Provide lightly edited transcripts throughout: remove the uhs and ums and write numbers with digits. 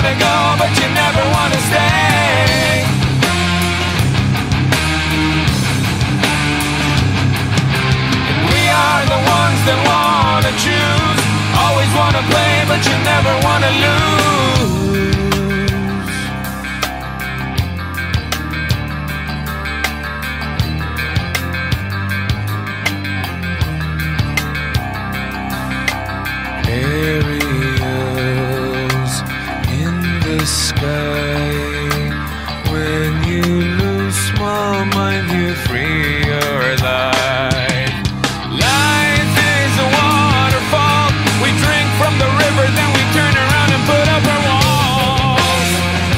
wanna go, but you never wanna stay. And we are the ones that wanna choose, always wanna play, but you never wanna lose. Aerials in the sky. When you lose small mind, you free your life. Life is a waterfall. We drink from the river, then we turn around and put up our walls.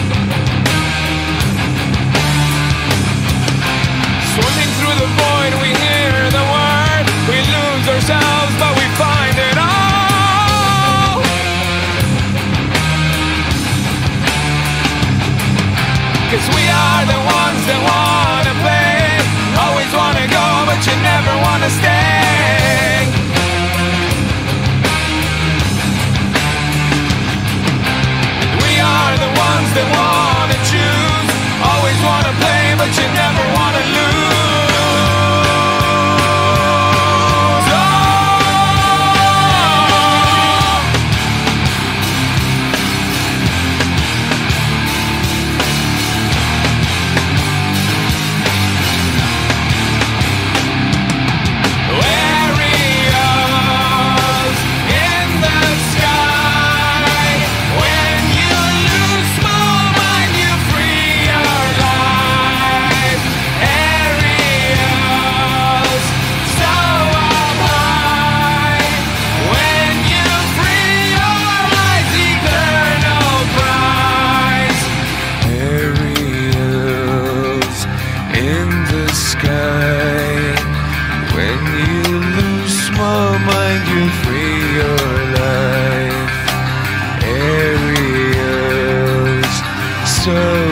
Swimming through the void, we hear the word. We lose ourselves, but we find it all. 'Cause we are the ones that wanna play, always wanna go, but you never wanna stay. We are the ones that wanna choose, always wanna play, but you never wanna lose.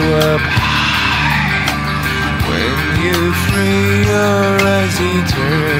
Eternal